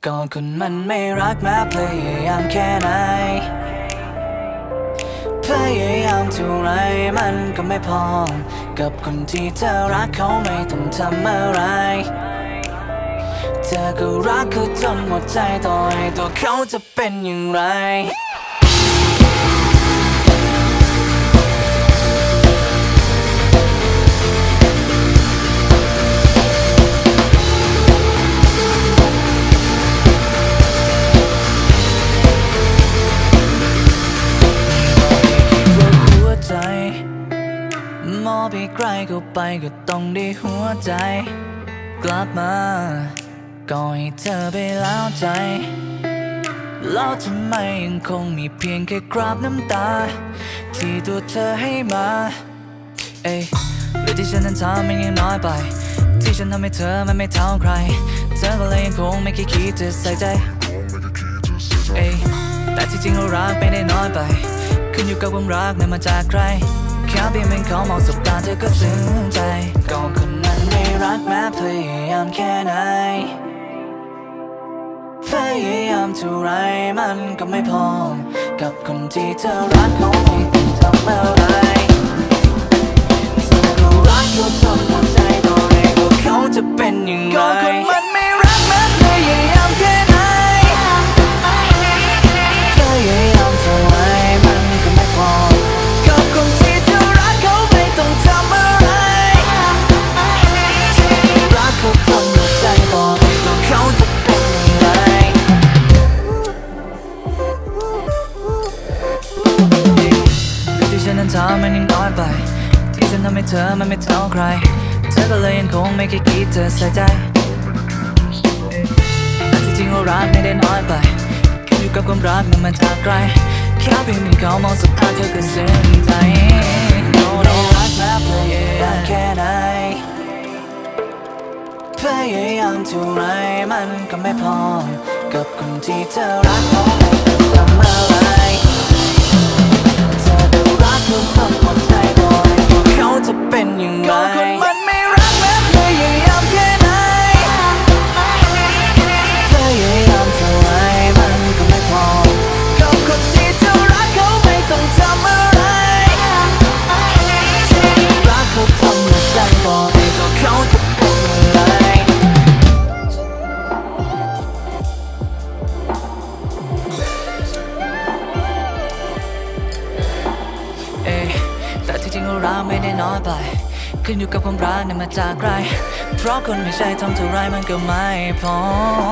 ก็คนมันไม่รักแม้พยายามแค่ไหนพยายามเท่าไรมันก็ไม่พอกับคนที่เธอรักเขาไม่ต้องทำอะไรเธอก็รักเขาจนหมดใจต่อให้ตัวเขาจะเป็นอย่างไรมองไปไกลเข้าไปก็ต้องได้หัวใจกลับมาก็ให้เธอไปแล้วใจแล้วทำไมยังคงมีเพียงแค่คราบน้ำตาที่ตัวเธอให้มาเอ้ยหรือที่ฉันนั้นทำมันยังน้อยไปที่ฉันทำให้เธอมันไม่เท่าใครเธอก็เลยยังคงไม่คิดจะใส่ใจเอ้ยแต่ที่จริงเรารักไม่ได้น้อยไปขึ้นอยู่กับความรักนั้นมาจากใครแค่เพียงเป็นเขามองสบตาเธอก็ซึ้งใจก็คนนั้นไม่รักแม้พยายามแค่ไหนพยายามเท่าไรมันก็ไม่พอกับคนที่เธอรักเขาไม่ต้องทำอะไรเธอก็รักเขาจนหมดใจต่อให้ว่าเขาจะเป็นอย่างไรก็คนมันไม่รักแม้พยายามแค่ไหนพยายามเท่าไรมันก็ไม่พอกับคนที่เธอรักเขาไม่ต้องทำอะไรรักเขาจนหมดใจต่อให้ว่าเขาจะเป็นอย่างไรที่ฉันนั้นทำมันยังน้อยไปที่ฉันทำให้เธอมันไม่เท่าใครเธอก็เลยยังคงไม่คิดจะใส่ใจแต่ที่จริงว่ารักไม่ได้น้อยไปขึ้นอยู่กับความรักนั้นมาจากใครแค่เพียงมีเขามองสบตาเธอก็ซึ้งใจโน้รักแม้พยายามแค่ไหนพยายามเท่าไรมันก็ไม่พอกับคนที่เธอรักเขาไม่ต้องทำอะไรเธอก็รักเขาจนหมดใจต่อให้ว่าเขาจะเป็นอย่างไรก็คนมันไม่รักแม้พยายามแค่ไหนพยายามเท่าไรมันก็ไม่พอกับคนที่เธอรักเขาไม่ต้องทำอะไรรักเขาทำหัวใจต่อให้ว่าเขาจะเป็นอย่างไรแต่ที่จริงเรารักไม่ได้น้อยไปขึ้นอยู่กับความรักนั้นมาจากใครเพราะคนไม่ใช่ทำเท่าไรมันก็ไม่พอ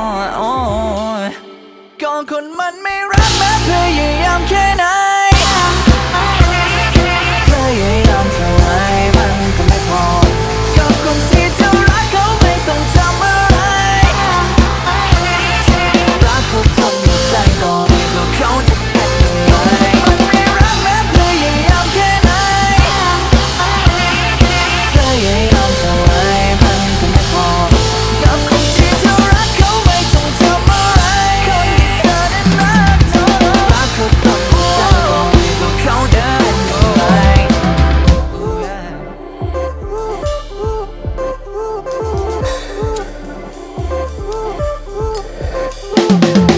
ก็คนมันไม่รักแม้พยายามแค่ไหนพยายามเท่าไรมันก็ไม่พอกับคนที่เธอรักเขาไม่ต้องทำอะไรรักเขาทำหัวใจต่อให้ว่าเขาจะเป็นอย่างไรมันไม่รักแม้พยายามแค่ไหนพยายามเท่าไรมันก็ไม่พอกับคนที่เธอรักเขาไม่ต้องทำอะไรคนที่เธอนั้นรักเธอรักเขาทำหัวใจต่อให้ว่าเขาจะเป็นอย่างไร